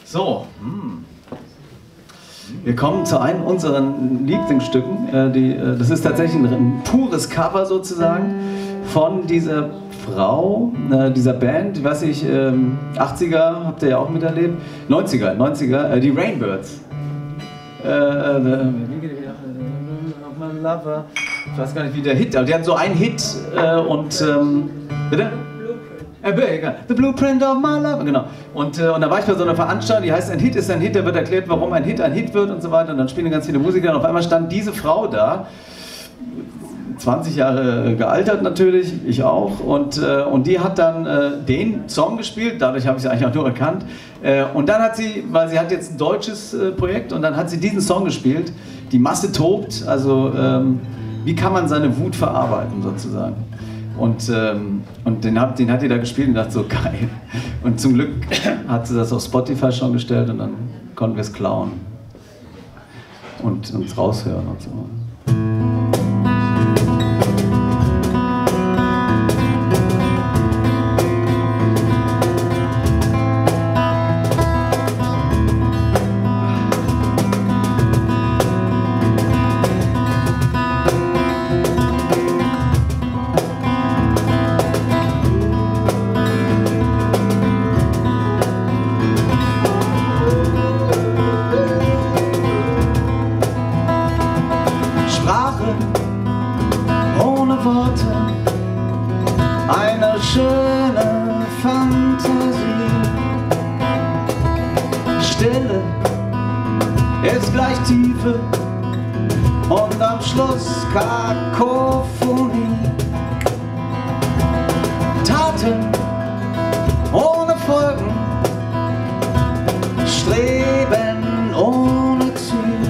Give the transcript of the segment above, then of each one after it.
So, wir kommen zu einem unserer Lieblingsstücken. Das ist tatsächlich ein pures Cover sozusagen von dieser Frau, dieser Band, weiß ich, 80er habt ihr ja auch miterlebt, 90er, die Rainbirds. Ich weiß gar nicht, wie der Hit, aber die hatten so einen Hit bitte? The Blueprint of My Love, genau. Und da war ich bei so einer Veranstaltung, die heißt Ein Hit ist ein Hit, da wird erklärt, warum ein Hit wird und so weiter. Und dann spielen ganz viele Musiker und auf einmal stand diese Frau da, 20 Jahre gealtert natürlich, ich auch. Und die hat dann den Song gespielt, dadurch habe ich sie eigentlich auch nur erkannt. Und dann hat sie, weil sie hat jetzt ein deutsches Projekt, und dann hat sie diesen Song gespielt, Die Masse tobt, also wie kann man seine Wut verarbeiten sozusagen. Und den hat die da gespielt und dachte so, geil. Und zum Glück hat sie das auf Spotify schon gestellt und dann konnten wir es klauen und uns raushören und so. Ohne Worte, eine schöne Fantasie. Stille ist gleich Tiefe und am Schluss Kakophonie. Taten ohne Folgen, Streben ohne Ziel.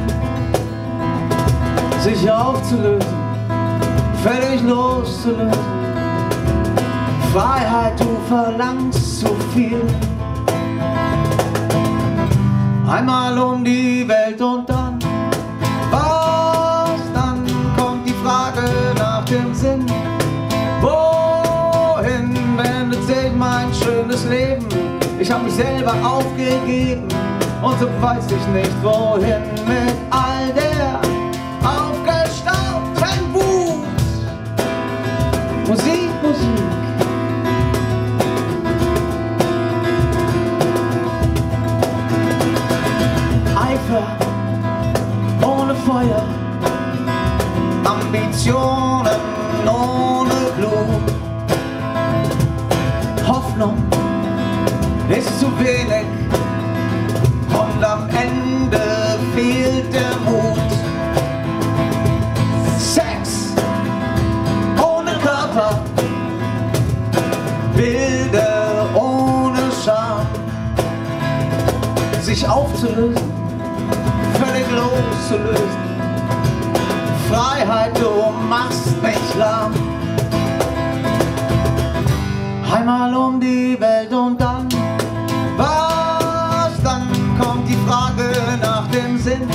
Sich aufzulösen, völlig loszulösen. Freiheit, du verlangst zu viel. Einmal um die Welt und dann, was dann? Kommt die Frage nach dem Sinn. Wohin wendet sich mein schönes Leben? Ich hab mich selber aufgegeben und so weiß ich nicht wohin mit all der aufgestauten Wut. Musik, Musik. Eifer ohne Feuer, Ambitionen ohne Blut. Hoffnung ist zu wenig und am Ende fehlt der Mut. Sex ohne Körper, Bilder ohne Scham. Sich aufzulösen, völlig loszulösen. Freiheit, du machst mich lahm. Einmal um die Welt und dann, was dann? Kommt die Frage nach dem Sinn.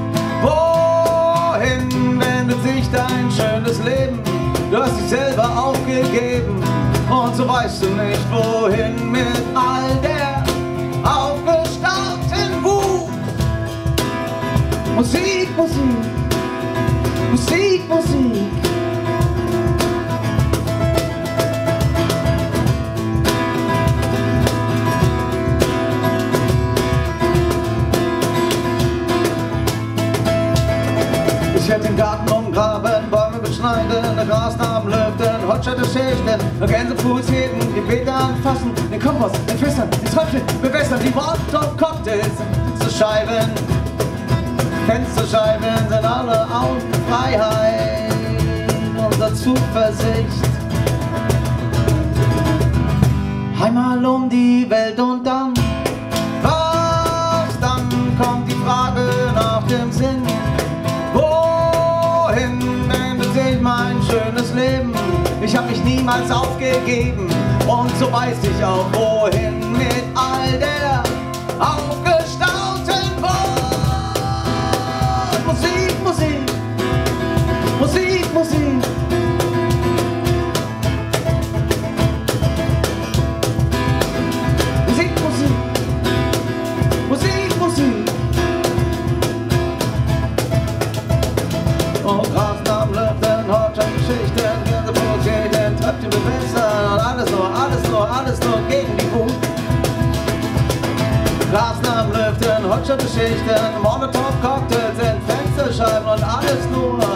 Wohin wendet sich dein schönes Leben? Du hast dich selber aufgegeben und so weißt du nicht wohin mit all der aufgestauten Wut. Musik, Musik, Musik, Musik. Ich werde den Garten umgraben, Bäume beschneiden, Grasnarben lüften, Holzschnitte schichten, Gänsefuß heben, die Beete anfassen, den Kompost entfässern, die Tröpfchen bewässern, die Wort und Cocktails zu Scheiben. Fensterscheiben sind alle aus Freiheit, unserer Zuversicht. Einmal um die Welt und dann, was dann? Kommt die Frage nach dem Sinn. Wohin wendet sich mein schönes Leben? Ich hab mich niemals aufgegeben und so weiß ich auch wohin mit all der aufgestauten Wut. Musik, Musik, Musik, Musik. Musik, Musik, alles nur gegen die Kuh. Blasen am Lüften, Hotshot-Geschichten, Molotov-Cocktails in Fensterscheiben und alles nur